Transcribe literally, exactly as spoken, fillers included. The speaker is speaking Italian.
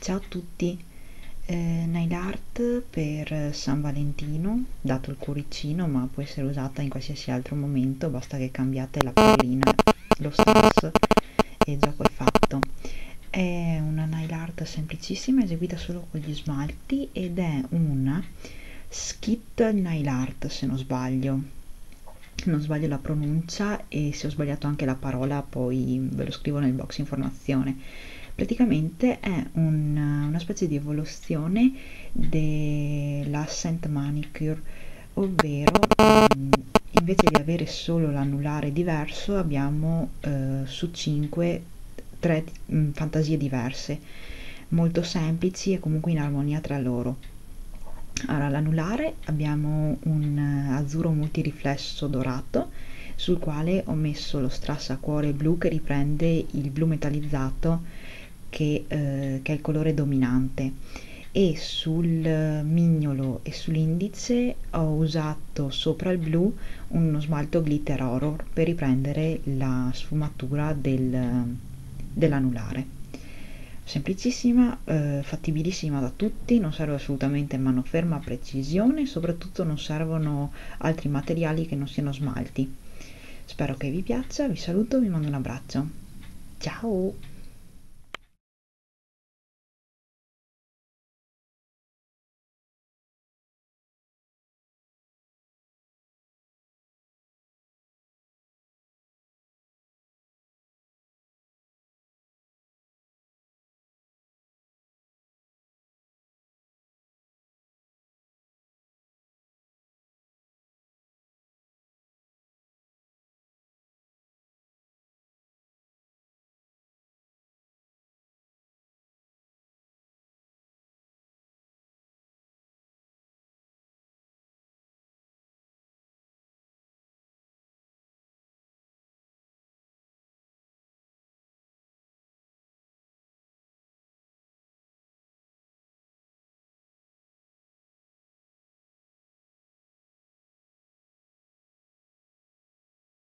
Ciao a tutti, eh, nail art per San Valentino, dato il cuoricino, ma può essere usata in qualsiasi altro momento, basta che cambiate la perlina, lo strass e il gioco è fatto. È una nail art semplicissima, eseguita solo con gli smalti ed è una skit nail art se non sbaglio. Non sbaglio la pronuncia e se ho sbagliato anche la parola poi ve lo scrivo nel box informazione. Praticamente è un, una specie di evoluzione dell'accent manicure, ovvero mh, invece di avere solo l'anulare diverso abbiamo eh, su cinque tre mh, fantasie diverse, molto semplici e comunque in armonia tra loro. Allora, l'anulare abbiamo un azzurro multiriflesso dorato sul quale ho messo lo strass a cuore blu che riprende il blu metallizzato che, eh, che è il colore dominante, e sul mignolo e sull'indice ho usato sopra il blu uno smalto glitter horror per riprendere la sfumatura del, dell'anulare. Semplicissima, eh, fattibilissima da tutti, non serve assolutamente manoferma, precisione e soprattutto non servono altri materiali che non siano smalti. Spero che vi piaccia, vi saluto, vi mando un abbraccio. Ciao!